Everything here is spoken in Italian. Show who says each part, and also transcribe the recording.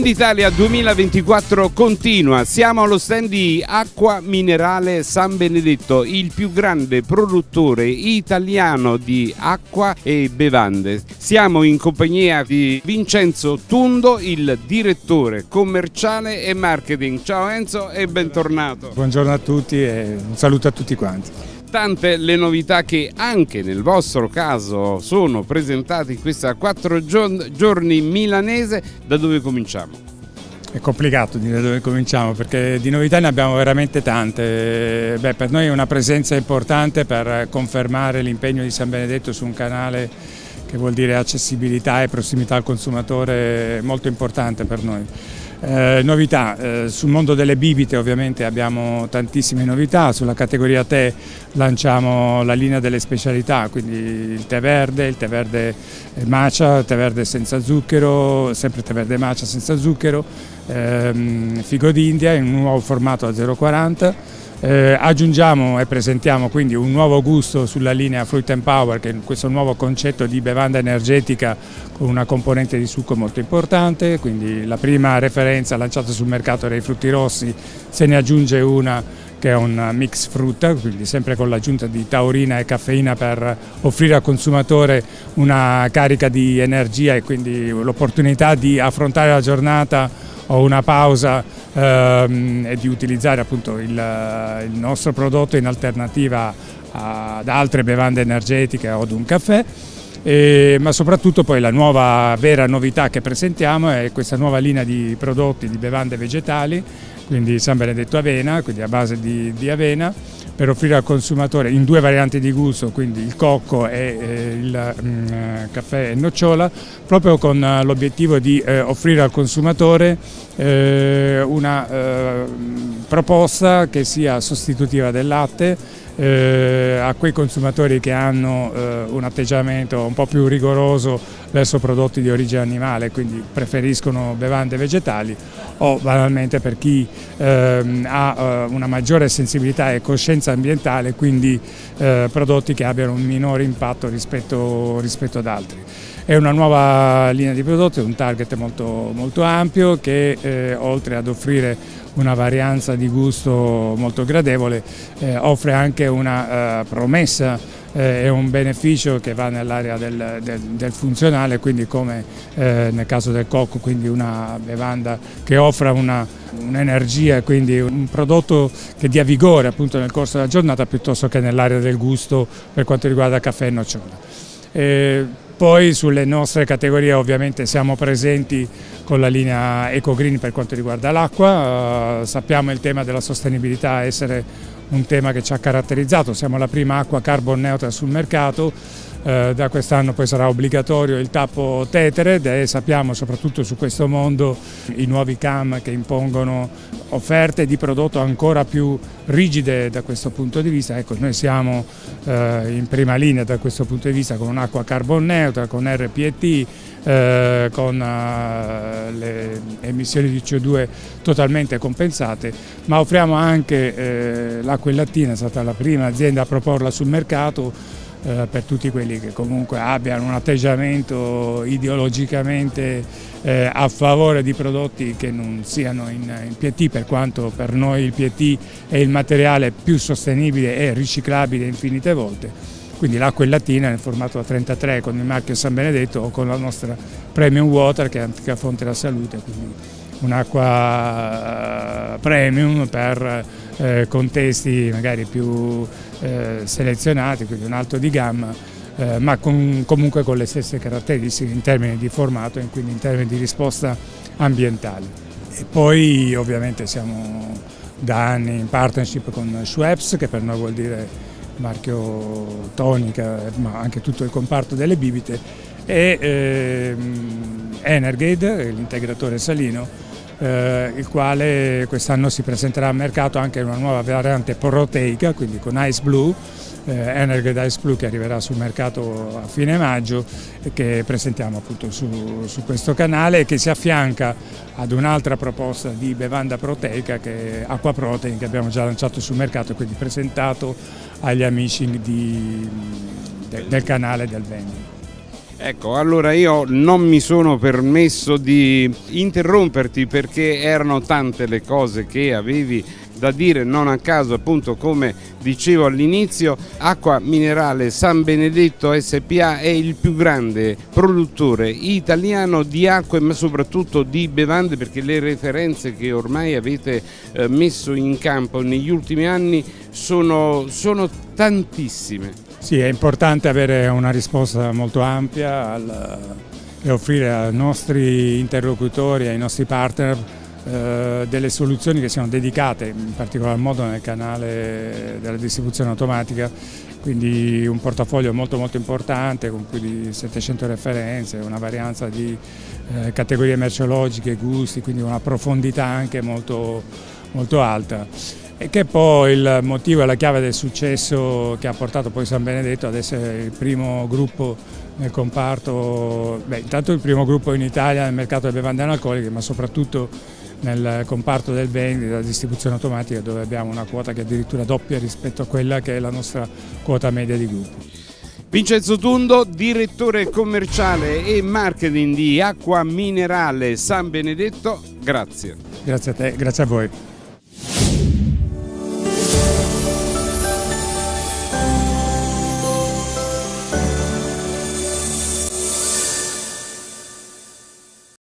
Speaker 1: Italia 2024 continua, siamo allo stand di Acqua Minerale San Benedetto, il più grande produttore italiano di acqua e bevande. Siamo in compagnia di Vincenzo Tundo, il direttore commerciale e marketing. Ciao Enzo e bentornato.
Speaker 2: Buongiorno a tutti e un saluto a tutti quanti.
Speaker 1: Tante le novità che anche nel vostro caso sono presentate in questa 4 giorni milanese. Da dove cominciamo?
Speaker 2: È complicato dire dove cominciamo perché di novità ne abbiamo veramente tante. Per noi è una presenza importante per confermare l'impegno di San Benedetto su un canale che vuol dire accessibilità e prossimità al consumatore molto importante per noi. Novità, sul mondo delle bibite ovviamente abbiamo tantissime novità, sulla categoria tè lanciamo la linea delle specialità, quindi il tè verde matcha, il tè verde senza zucchero, sempre tè verde matcha senza zucchero, figo d'India in un nuovo formato a 0,40. Aggiungiamo e presentiamo quindi un nuovo gusto sulla linea Fruit and Power, che è questo nuovo concetto di bevanda energetica con una componente di succo molto importante, quindi la prima referenza lanciata sul mercato era i frutti rossi, se ne aggiunge una che è un mix frutta, quindi sempre con l'aggiunta di taurina e caffeina per offrire al consumatore una carica di energia e quindi l'opportunità di affrontare la giornata o una pausa e di utilizzare appunto il nostro prodotto in alternativa ad altre bevande energetiche o ad un caffè. Ma soprattutto poi la nuova vera novità che presentiamo è questa nuova linea di prodotti di bevande vegetali, quindi San Benedetto Avena, quindi a base di avena, per offrire al consumatore in due varianti di gusto, quindi il cocco e il caffè e nocciola, proprio con l'obiettivo di offrire al consumatore una proposta che sia sostitutiva del latte a quei consumatori che hanno un atteggiamento un po' più rigoroso verso prodotti di origine animale, quindi preferiscono bevande vegetali, o banalmente per chi ha una maggiore sensibilità e coscienza ambientale, quindi prodotti che abbiano un minore impatto rispetto ad altri. È una nuova linea di prodotti, un target molto ampio che oltre ad offrire una varianza di gusto molto gradevole offre anche una promessa e un beneficio che va nell'area del funzionale, quindi come nel caso del cocco, quindi una bevanda che offra un'energia, quindi un prodotto che dia vigore appunto nel corso della giornata, piuttosto che nell'area del gusto per quanto riguarda caffè e nocciola. Poi sulle nostre categorie ovviamente siamo presenti con la linea EcoGreen per quanto riguarda l'acqua, sappiamo il tema della sostenibilità essere un tema che ci ha caratterizzato, siamo la prima acqua carbon neutra sul mercato, da quest'anno poi sarà obbligatorio il tappo Tethered e sappiamo soprattutto su questo mondo i nuovi CAM che impongono offerte di prodotto ancora più rigide da questo punto di vista. Ecco, noi siamo in prima linea da questo punto di vista con un'acqua carbon neutra, con RPET, con le emissioni di CO2 totalmente compensate, ma offriamo anche l'acqua in lattina, è stata la prima azienda a proporla sul mercato, per tutti quelli che comunque abbiano un atteggiamento ideologicamente a favore di prodotti che non siano in PET, per quanto per noi il PET è il materiale più sostenibile e riciclabile infinite volte. Quindi l'acqua in lattina nel formato da 33 con il marchio San Benedetto o con la nostra Premium Water che è antica fonte della salute, quindi un'acqua premium per contesti magari più selezionati, quindi un alto di gamma, ma comunque con le stesse caratteristiche in termini di formato e quindi in termini di risposta ambientale. E poi ovviamente siamo da anni in partnership con Schweppes, che per noi vuol dire marchio tonica, ma anche tutto il comparto delle bibite, e Energade, l'integratore salino, il quale quest'anno si presenterà al mercato anche una nuova variante proteica, quindi con Ice Blue, Energade Ice Blue, che arriverà sul mercato a fine maggio e che presentiamo appunto su questo canale, e che si affianca ad un'altra proposta di bevanda proteica che è Aqua Protein, che abbiamo già lanciato sul mercato e quindi presentato agli amici del canale del vending.
Speaker 1: Ecco, allora io non mi sono permesso di interromperti perché erano tante le cose che avevi da dire, non a caso, appunto, come dicevo all'inizio, Acqua Minerale San Benedetto SpA è il più grande produttore italiano di acque, ma soprattutto di bevande, perché le referenze che ormai avete messo in campo negli ultimi anni sono tantissime.
Speaker 2: Sì, è importante avere una risposta molto ampia e offrire ai nostri interlocutori, ai nostri partner delle soluzioni che siano dedicate in particolar modo nel canale della distribuzione automatica, quindi un portafoglio molto importante con più di 700 referenze, una varianza di categorie merceologiche, gusti, quindi una profondità anche molto alta. E che poi il motivo e la chiave del successo che ha portato poi San Benedetto ad essere il primo gruppo nel comparto, intanto il primo gruppo in Italia nel mercato delle bevande analcoliche, ma soprattutto nel comparto del vendita, della distribuzione automatica, dove abbiamo una quota che è addirittura doppia rispetto a quella che è la nostra quota media di gruppo.
Speaker 1: Vincenzo Tundo, direttore commerciale e marketing di Acqua Minerale San Benedetto, grazie.
Speaker 2: Grazie a te, grazie a voi.